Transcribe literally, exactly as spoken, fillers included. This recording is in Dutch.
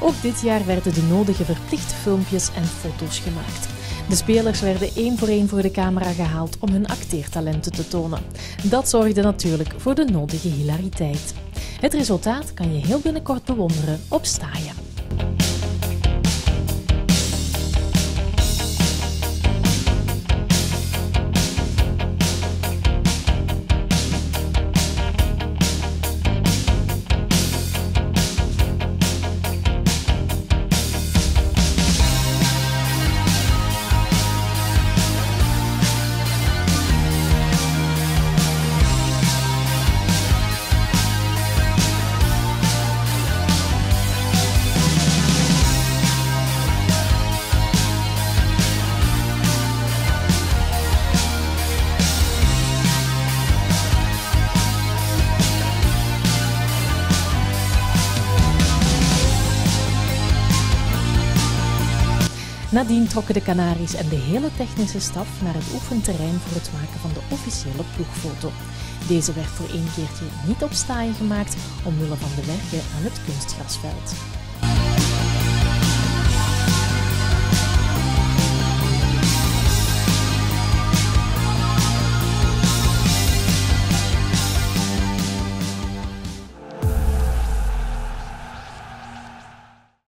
Ook dit jaar werden de nodige verplichte filmpjes en foto's gemaakt. De spelers werden één voor één voor de camera gehaald om hun acteertalenten te tonen. Dat zorgde natuurlijk voor de nodige hilariteit. Het resultaat kan je heel binnenkort bewonderen op Staaien. Nadien trokken de Canaries en de hele technische staf naar het oefenterrein voor het maken van de officiële ploegfoto. Deze werd voor één keertje niet op Staaien gemaakt omwille van de werken aan het kunstgrasveld.